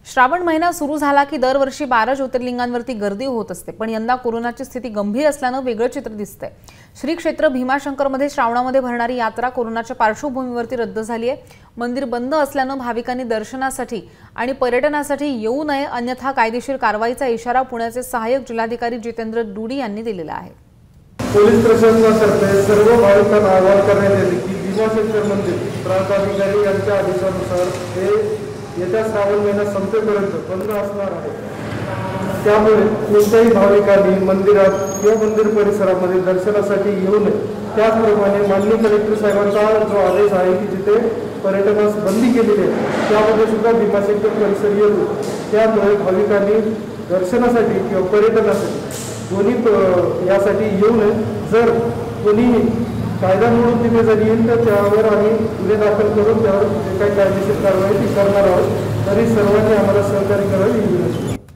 श्रावण महिना सुरू झाला की दरवर्षी 12 ज्योतिर्लिंगांवरती गर्दी होत असते, पण यंदा कोरोनाची स्थिती गंभीर असल्याने वेगळं चित्र दिसतंय। श्री क्षेत्र भीमाशंकरमध्ये श्रावणामध्ये भरणारी यात्रा कोरोनाच्या पार्श्वभूमीवरती रद्द झाली आहे। मंदिर बंद असल्याने भाविकांनी दर्शनासाठी आणि पर्यटनासाठी येऊ नये, अन्यथा कायदेशीर कारवाईचा इशारा पुण्याचे सहाय्यक जिल्हाधिकारी जितेंद्र दुडी यांनी दिलेला आहे। पोलीस प्रशासनातर्फे सर्व भाविकांना आवाहन करण्यात येते की भीमाशंकर मंदिर प्रांताधिकारी यांच्या आदेशानुसार हे येत्या श्रावण महिना संपेपर्यंत बंद असणार आहे। त्यामुळे कोणत्याही भाविकांनी मंदिरात किंवा मंदिर परिसरामध्ये दर्शनासाठी येऊ नये। त्याचप्रमाणे माननीय कलेक्टर साहेबांचा जो आदेश आहे की जिथे पर्यटनास बंदी केलेली आहे त्यामध्ये सुद्धा भीमाशंकर परिसर येतो। त्यामुळे भाविकांनी दर्शनासाठी किंवा पर्यटनासाठी दोन्ही यासाठी येऊ नये। जर कोणी कायदा मोडून तिथे जर येईल तर त्यावर आम्ही गुन्हे दाखल करून त्यावर जे काही कायदेशीर कारवाई ती करणार आहोत। तरी सर्वांनी आम्हाला सहकार्य करावे ही विनंती।